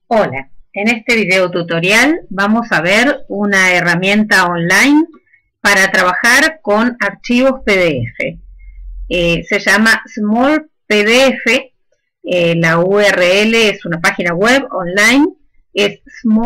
Hola, en este video tutorial vamos a ver una herramienta online para trabajar con archivos PDF. Se llama Small PDF, la URL es una página web online, es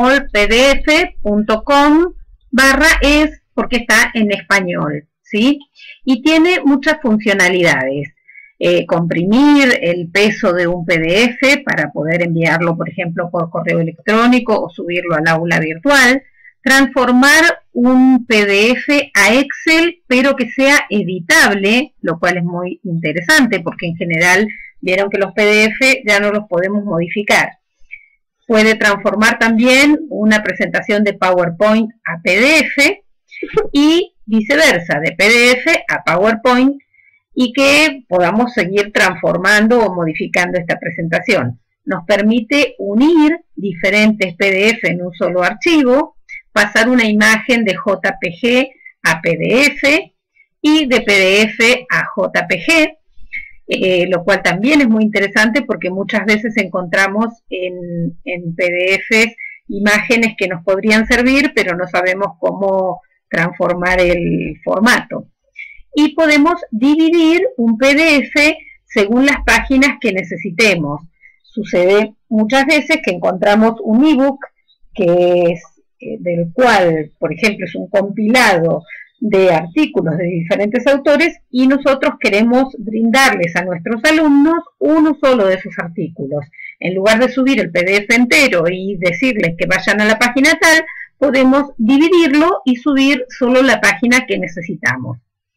smallpdf.com/es porque está en español, ¿sí? Y tiene muchas funcionalidades. Comprimir el peso de un PDF para poder enviarlo, por ejemplo, por correo electrónico o subirlo al aula virtual, transformar un PDF a Excel, pero que sea editable, lo cual es muy interesante porque en general vieron que los PDF ya no los podemos modificar. Puede transformar también una presentación de PowerPoint a PDF y viceversa, de PDF a PowerPoint, y que podamos seguir transformando o modificando esta presentación. Nos permite unir diferentes PDF en un solo archivo, pasar una imagen de JPG a PDF y de PDF a JPG, lo cual también es muy interesante porque muchas veces encontramos en PDFs imágenes que nos podrían servir, pero no sabemos cómo transformar el formato. Y podemos dividir un PDF según las páginas que necesitemos. Sucede muchas veces que encontramos un ebook que es del cual, por ejemplo, es un compilado de artículos de diferentes autores y nosotros queremos brindarles a nuestros alumnos uno solo de esos artículos. En lugar de subir el PDF entero y decirles que vayan a la página tal, podemos dividirlo y subir solo la página que necesitamos.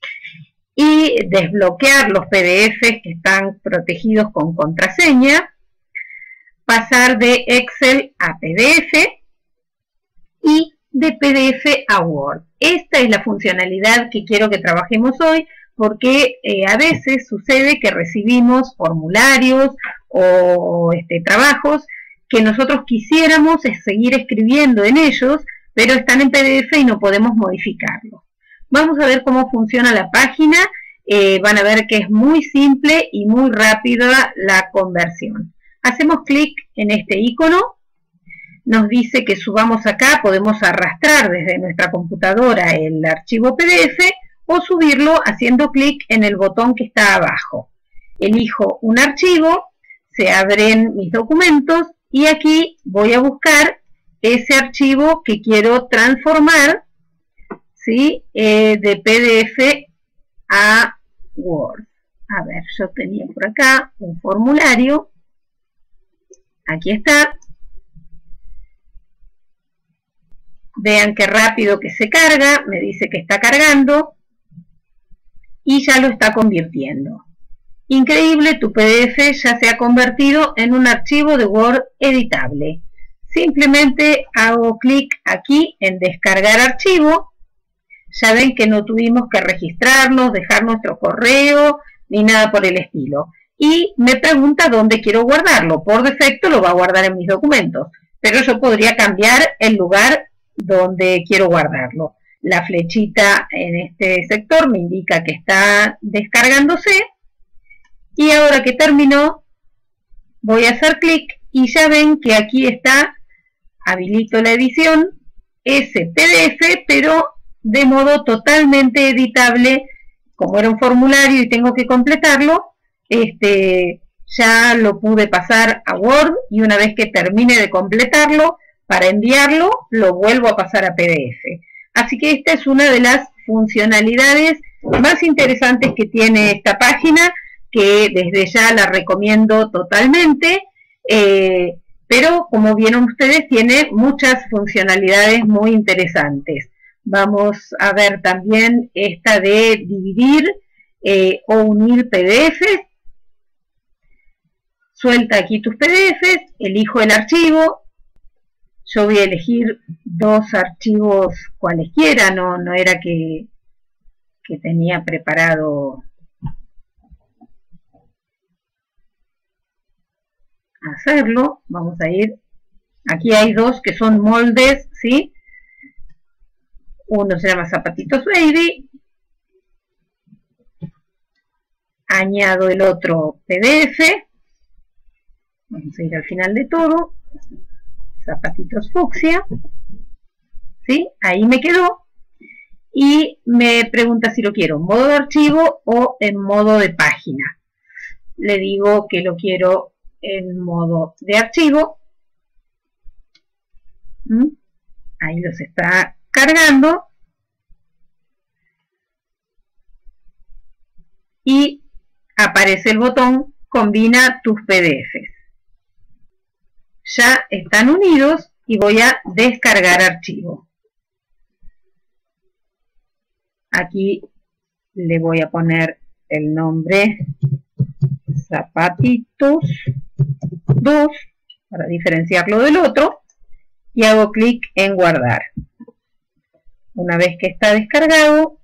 Y desbloquear los PDFs que están protegidos con contraseña, pasar de Excel a PDF y de PDF a Word. Esta es la funcionalidad que quiero que trabajemos hoy porque a veces sucede que recibimos formularios o trabajos que nosotros quisiéramos seguir escribiendo en ellos, pero están en PDF y no podemos modificarlos. Vamos a ver cómo funciona la página, van a ver que es muy simple y muy rápida la conversión. Hacemos clic en este icono, nos dice que subamos acá, podemos arrastrar desde nuestra computadora el archivo PDF o subirlo haciendo clic en el botón que está abajo. Elijo un archivo, se abren mis documentos y aquí voy a buscar ese archivo que quiero transformar, ¿sí? De PDF a Word. A ver, yo tenía por acá un formulario. Aquí está. Vean qué rápido que se carga. Me dice que está cargando. Y ya lo está convirtiendo. Increíble, tu PDF ya se ha convertido en un archivo de Word editable. Simplemente hago clic aquí en descargar archivo. Ya ven que no tuvimos que registrarnos, dejar nuestro correo, ni nada por el estilo. Y me pregunta dónde quiero guardarlo. Por defecto lo va a guardar en mis documentos, pero yo podría cambiar el lugar donde quiero guardarlo. La flechita en este sector me indica que está descargándose. Y ahora que terminó, voy a hacer clic y ya ven que aquí está, habilito la edición, ese PDF, pero de modo totalmente editable. Como era un formulario y tengo que completarlo, ya lo pude pasar a Word y una vez que termine de completarlo, para enviarlo, lo vuelvo a pasar a PDF. Así que esta es una de las funcionalidades más interesantes que tiene esta página, que desde ya la recomiendo totalmente, pero como vieron ustedes, tiene muchas funcionalidades muy interesantes. Vamos a ver también esta de dividir o unir PDFs. Suelta aquí tus PDFs, elijo el archivo. Yo voy a elegir dos archivos cualesquiera, no era que tenía preparado hacerlo. Vamos a ir, aquí hay dos que son moldes, ¿sí? Uno se llama Zapatitos Baby. Añado el otro PDF. Vamos a ir al final de todo. zapatitos fucsia, ¿sí? Ahí me quedó. Y me pregunta si lo quiero en modo de archivo o en modo de página. Le digo que lo quiero en modo de archivo. Ahí los está cargando. Y aparece el botón combina tus PDFs. Ya están unidos y voy a descargar archivo. Aquí le voy a poner el nombre zapatitos 2 para diferenciarlo del otro y hago clic en guardar. Una vez que está descargado,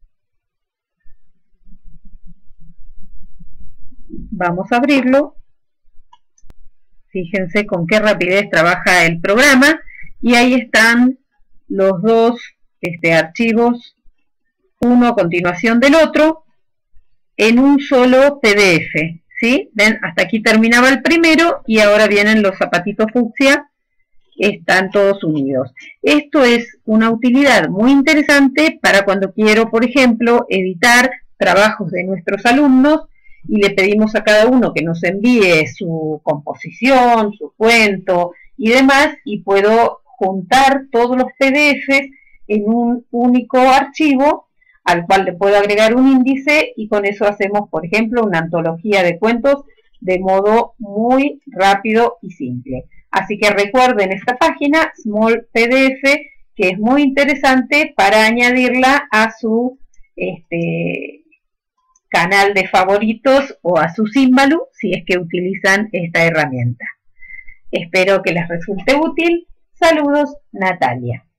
vamos a abrirlo. Fíjense con qué rapidez trabaja el programa y ahí están los dos archivos, uno a continuación del otro, en un solo PDF, ¿sí? Ven, hasta aquí terminaba el primero y ahora vienen los zapatitos fucsia, están todos unidos. Esto es una utilidad muy interesante para cuando quiero, por ejemplo, editar trabajos de nuestros alumnos y le pedimos a cada uno que nos envíe su composición, su cuento y demás, y puedo juntar todos los PDFs en un único archivo al cual le puedo agregar un índice y con eso hacemos, por ejemplo, una antología de cuentos de modo muy rápido y simple. Así que recuerden esta página, Small PDF, que es muy interesante para añadirla a su canal de favoritos o a su Simbaloo si es que utilizan esta herramienta. Espero que les resulte útil. Saludos, Natalia.